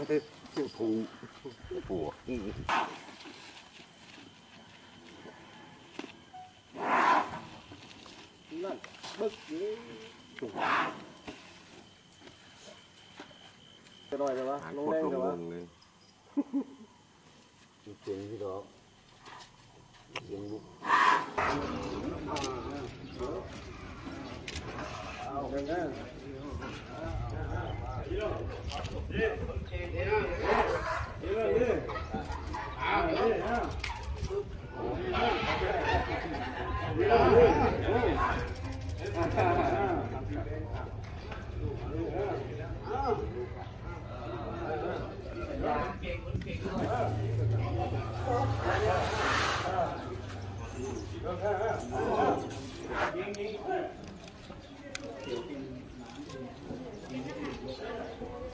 ผูผูนั่นบึกนี้จะน้อยเลยวะลงแรงเลยวะเจ๋งที่ดอกเจ๋งบุกเอาเงิน